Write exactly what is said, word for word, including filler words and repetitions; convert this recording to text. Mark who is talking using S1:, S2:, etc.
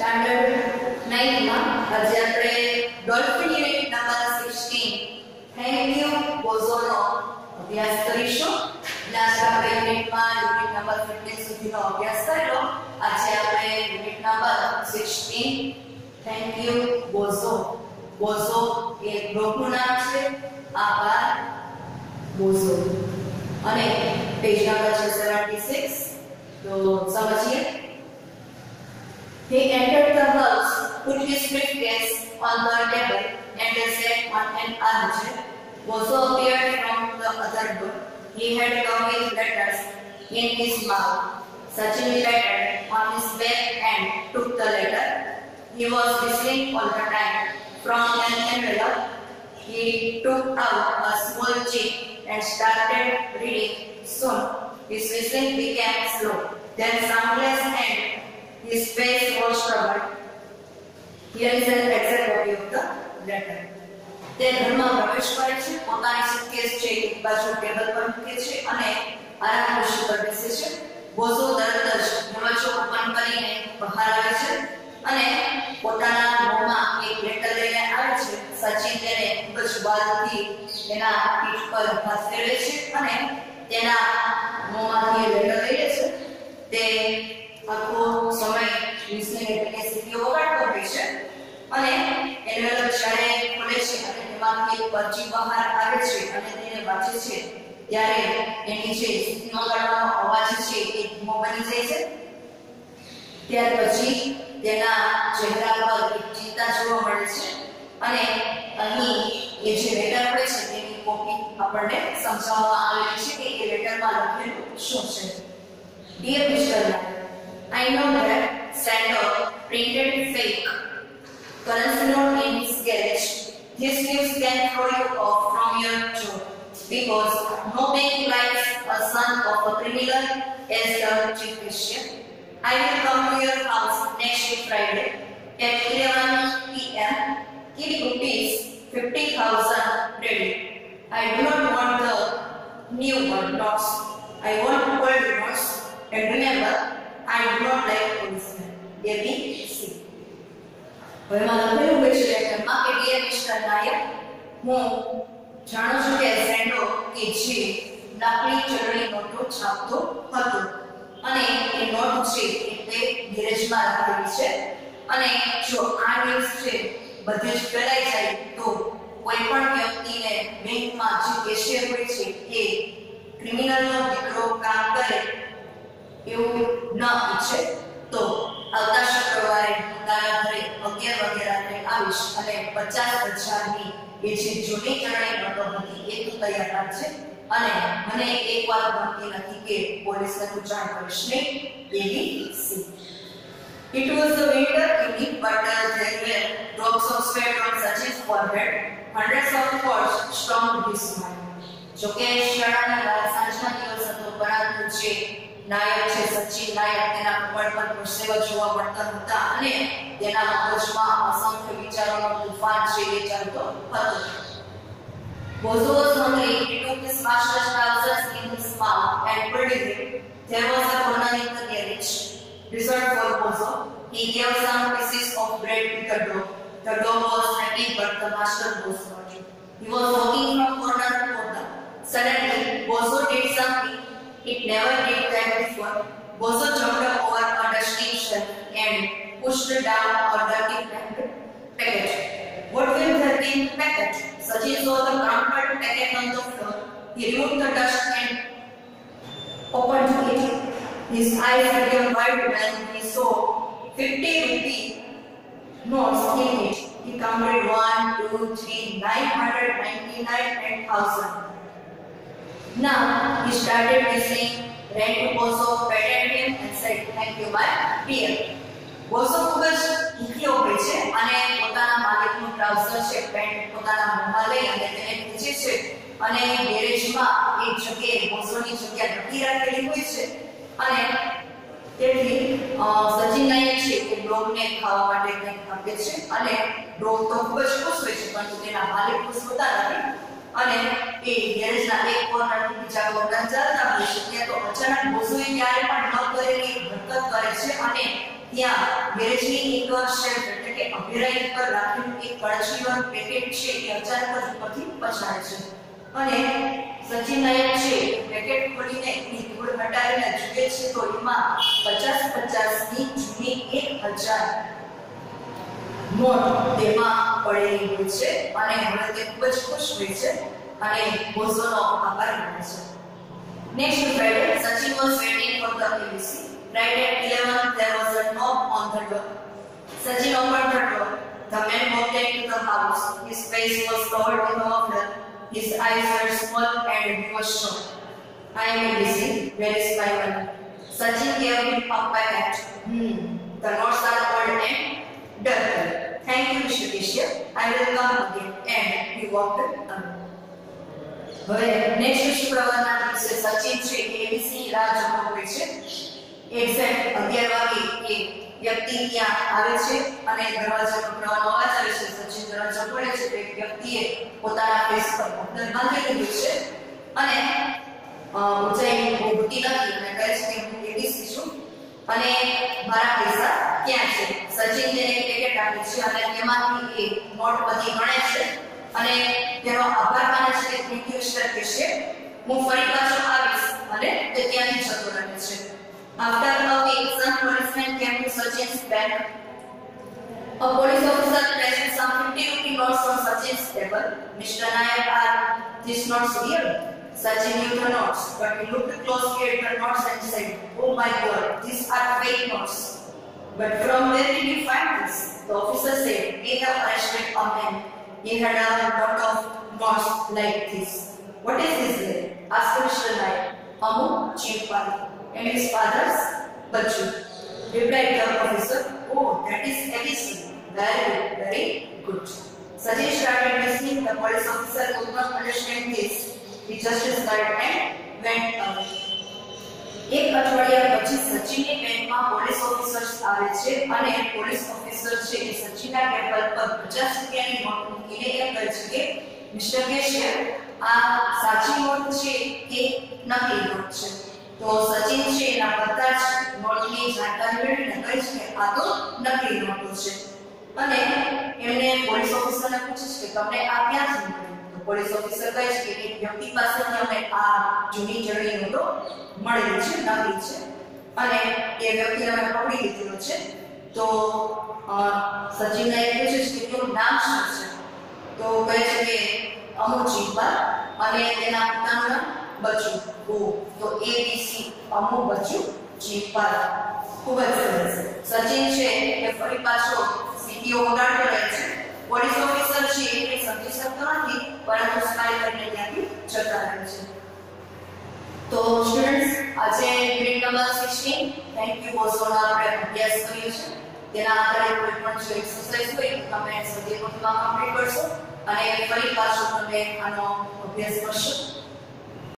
S1: Standard nine માં આજે આપણે ડોલ્ફિન યુનિટ નંબર સોળ થેન્ક યુ બોઝોનો અભ્યાસ કરીશું. લાસ્ટ આપણે યુનિટમાં યુનિટ નંબર પંદર સુધીનો અભ્યાસ કરેલો. આજે આપણે યુનિટ નંબર સોળ થેન્ક યુ બોઝો. બોઝો એ ગ્રુપનું નામ છે. આભાર બોઝો. અને પેજ નંબર છે છવ્વીસ. તો સમજીએ. He entered the house, put his briefcase on the table, and sat on an armchair. Bozo appeared from the other door. He had come with letters in his mouth. Sachin patted on his back and took the letter. He was whistling all the time. From an envelope, he took out a small sheet and started reading. Soon, his whistling became slow, then soundless, and his face was troubled. Here is an exact copy of the letter. તે ઘરમાં પ્રવેશ કરે છે, પોતાની suitcase છે એક બાજુ table પર મૂકે છે અને આરામ ખુરશી પર બેસે છે. બોઝો તરત જ દરવાજો ઓપન કરીને બહાર આવે છે અને પોતાના મોંમાં એક લેટર લઈને આવે છે. સચિન તેને ખૂબ જ બાદથી તેના પીઠ પર હાથ ફેરવે છે અને તેના મોંમાંથી લેટર લઈ લે છે. તે આખો સમય વિસની એટલે સીટીઓ વગાડતો હોય છે અને એન્વેલપ જ્યારે ખોલે છે અને તેમાંથી એક પરચી બહાર આવે છે અને તેને વાંચે છે ત્યારે એની જે સીટી વગાડવાનો અવાજ છે એ ધીમો બની જાય છે. ત્યાર પછી તેના ચહેરા પર એક ચિંતા જોવા મળે છે અને અહીં એ જે લેટર હોય છે તેની કોપી આપણને સમજાવવામાં આવેલી છે કે એ લેટરમાં લખેલું શું છે. Dear mister I know that Sando printed fake currency note in his garage. This news can throw you off from your job because no bank likes a son of a criminal as the chief cashier. I will come to your house next Friday at eleven p m Keep rupees fifty thousand ready. I do not want the new one notes. I want old notes. And remember, I do not like policemen. A B C. હવે માં લખેલું હોય છે લેટરમાં કે dear mister નાયક, હું જાણું છું કે સેન્ડો કે જે નકલી ચલણી નોટો છાપતો હતો અને એ નોટ છે એટલે ગેરેજમાં રાખેલી છે અને જો આ ન્યૂઝ છે બધે જ ફેલાઈ જાય તો કોઈ પણ વ્યક્તિને બેંકમાં જે કેશિયર હોય છે એ ક્રિમિનલનો દીકરો કામ કરે એવું ન ઈચ્છે તો આવતા શુક્રવારે તારા ઘરે અગિયાર વાગે રાત્રે આવીશ અને પચાસ હજારની એ જે જૂની ચલણી નોટો હતી એ તું તૈયાર રાખજે અને મને એક વાત ગમતી નથી કે પોલીસને તું જાણ કરીશ નહીં. એવી સી. It was the winter evening, but uh, there were drops of sweat on Sachin's forehead. Hundreds of thoughts stormed his mind. જો કે શાળાના સાંજના દિવસ હતો પરંતુ જે નાયક છે સચિન નાયક તેના કપડ પર પરસેવા જોવા મળતા હતા અને તેના મગજમાં અસંખ્ય વિચારોનો તૂફાન છે એ ચાલતો હતો. Bozo was hungry. He took his master's trousers in his mouth and pulled it. There was a corner in the garage reserved for Bozo. He gave some pieces of bread to the dog. The dog was happy, but the master was not. He was walking from corner to corner. Suddenly, Bozo did something it never did that before. Bozo jumped over a dusty shelf and pushed down a dirty packet. What will that be packet? Sachin saw the crumpled packet on the floor. He removed the dust and opened it. His eyes became wide when he saw fifty rupee notes in it. He counted one, two, three, nine hundred ninety-nine and thousand. Now he started whistling, ran to Bozo, patted him and said, "Thank you, my dear." Bozo ખૂબ જ ઈચ્છ્યો હોય છે અને પોતાના માલિકનું trouser છે pant પોતાના મોંમાં લઈ અને તેને ખીચે છે અને ગેરેજમાં એક જગ્યાએ બોઝોની જગ્યા ઢકી રાખેલી હોય છે અને તેથી સચિન નાયક છે કે ડોગને ખાવા માટે કંઈક આપે છે અને ડોગ તો ખૂબ જ ખુશ હોય છે પરંતુ તેના માલિક ખુશ હોતા નથી અને એ ગેરેજના એક કોર્નરથી બીજા કોર્નર ચાલતા હોય છે ત્યાં તો અચાનક બોઝોએ ક્યારે પણ ન કરેલી હરકત કરે છે અને ત્યાં ગેરેજની એક શેલ્ફ એટલે કે અભિરાઈ પર રાખેલું એક કળછીનું પેકેટ છે એ અચાનક જ ઉપરથી પછાડે છે અને સચિન નાયક છે પેકેટ ખોલીને એની ધૂળ હટાવીને જુએ છે તો એમાં પચાસ પચાસ ની જૂની એક હજાર નોટ તેમાં પડેલી હોય છે અને હવે તે ખૂબ જ ખુશ હોય છે અને બોઝોનો આભાર માને છે. Next Friday, Sachin was waiting for the A B C. Right at eleven, there was a knock on the door. Sachin opened the door. The man walked into the house. His face was covered in water. His eyes were small and he was shocked. I am A B C. Where is my money? Sachin gave him a packet. Hmm. The notes are old and dirty. Thank you, Mister Keshav. I will come again. And he walked away. હવે next શુક્રવારના દિવસે સચિન છે ABC રાહ જોતો હોય છે. Exact અગિયાર વાગે એક વ્યક્તિ ત્યાં આવે છે અને દરવાજો ખોલવાનો અવાજ આવે છે. સચિન દરવાજો ખોલે છે તો એક વ્યક્તિએ પોતાના ફેસ પર પટ્ટો બાંધેલું હોય છે અને ઊંચાઈ બહુ મોટી નથી અને કહે છે કે હું એબીસી છું અને મારા પૈસા ક્યાં છે. સચિન તેને એક પેકેટ આપે છે અને તેમાંથી એક નોટ બધી ગણે છે અને તેનો આભાર માને છે કે થેન્ક યુ મિસ્ટર કેશવ, હું ફરી પાછો આવીશ અને તે ત્યાંથી જતો રહે છે. After a week, some policemen came to Sachin's bank. A police officer placed some fifty rupee notes on Sachin's table. Mister Nayak asked, "These notes real?" Sachin knew the notes, but he looked closely at the notes and said, "Oh my God, these are fake notes." "But from where did you find this?" The officer said, "We have arrested a man. He had a lot of notes like this." "What is this then?" asked Mister Nayak. "Amu Chipal and his father's Bachu," replied the officer. "Oh, that is A B C. Very good, very good." Sachin started listening. The police officer could not understand this. He just smiled and went away. એક અઠવાડિયા પછી સચિનની બેંકમાં police officers આવે છે અને police officer છે એ સચિનના table પર પચાસ રૂપિયાની નોટ મૂકીને એમ કહે છે કે મિસ્ટર કેશવ, આ સાચી નોટ છે કે નકલી નોટ છે? તો સચિન છે એના બધા જ નોટની જાણકારી મેળવીને કહે છે કે આ તો નકલી નોટો છે અને એમને પોલીસ ઓફિસરને પૂછે છે કે તમને આ ક્યાંથી મળી? તો પોલીસ ઓફિસર કહે છે કે એક વ્યક્તિ પાસેથી અમને આ જૂની જૂની નોટો મળેલી છે, નકલી છે અને એ વ્યક્તિને અમે પકડી લીધેલો છે. તો સચિનને એ પૂછે છે કે તેનું નામ શું છે? તો કહે છે કે અમુ ચિપા અને તેના પિતાનું નામ બચુ. ઓ તો એ બી સી અમુ બચુ ચિપા. ખૂબ જ સરસ. સચિન છે એ ફરી પાછો સીટીઓ વગાડતો રહે છે. પોલીસ ઓફિસર છે એ કંઈ સમજી શકતો નથી પરંતુ સ્માઈલ કરીને ત્યાંથી જતા રહે છે. તો સ્ટુડન્ટ્સ, આજે ગ્રેડ નંબર સોળ થેન્ક યુ બોસોનો આપણે અભ્યાસ કર્યો છે. તેના આધારે કોઈ પણ જો એક્સરસાઇઝ હોય તો તમે સ્વદેશમાં કમ્પ્લીટ કરશો અને ફરી પાછો તમે આનો અભ્યાસ કરશો.